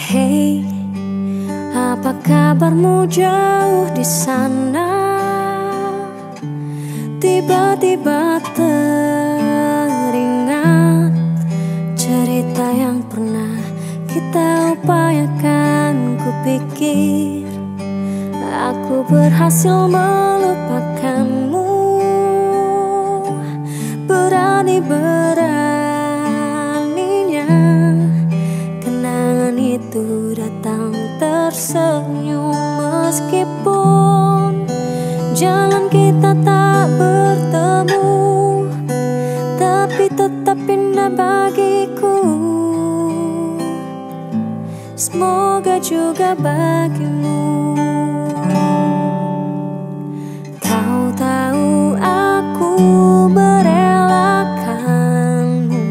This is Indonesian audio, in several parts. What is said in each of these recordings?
Hey, apa kabarmu jauh di sana? Tiba-tiba teringat cerita yang pernah kita upayakan. Kupikir aku berhasil melupakanmu. Berani-beraninya kenangan itu datang tersenyum. Meskipun jalan kita tak bertemu, tapi tetap indah bagiku. Semoga juga bagimu. Kau tahu aku merelakanmu.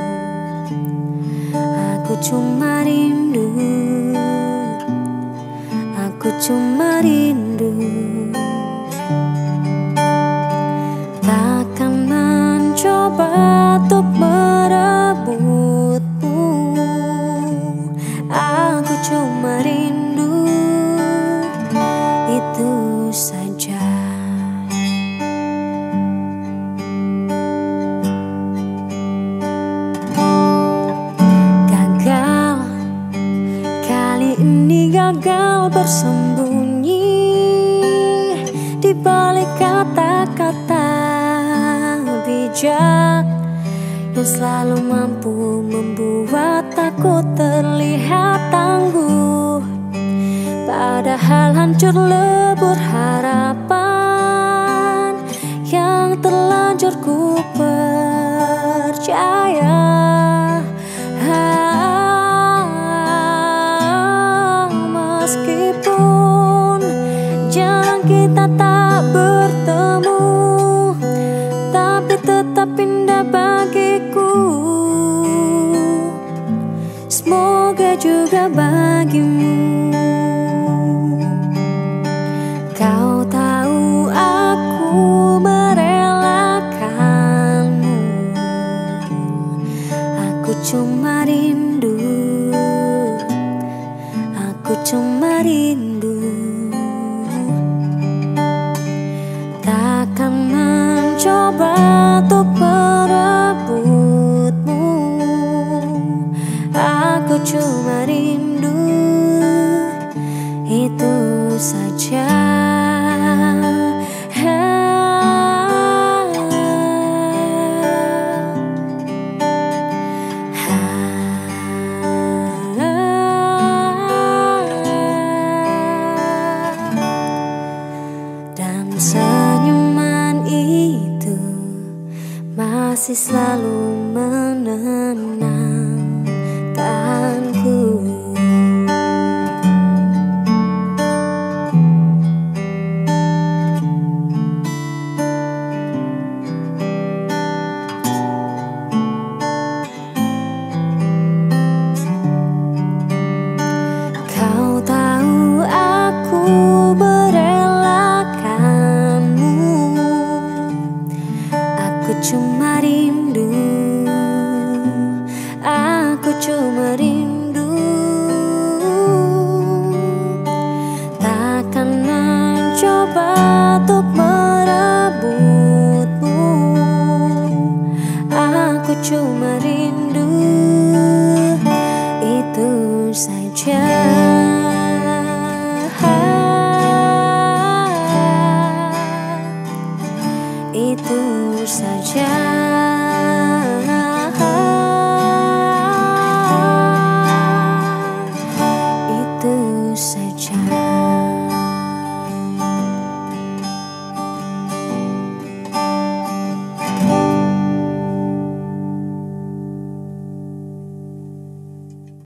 Aku cuma rindu. Aku cuma rindu. Takkan mencoba untuk merebutmu. Aku cuma rindu, itu saja. Gagal, kali ini gagal bersembunyi di balik kata-kata bijak yang selalu mampu membuat aku terlihat tangguh. Padahal hancur lebur harapan yang terlanjur ku percaya. Meskipun jalan kita tak bertemu, tapi tetap indah bagiku. Semoga juga bagimu. Kau tahu aku merelakanmu. Aku cuma rindu. Aku cuma rindu. Takkan mencoba untuk merebutmu. Aku cuma rindu, itu saja. Dan senyuman itu masih selalu menenangkanku. Kau tahu aku merelakanmu. Aku cuma rindu. Aku cuma rindu. Takkan mencoba untuk merebutmu. Aku cuma rindu, itu saja. Itu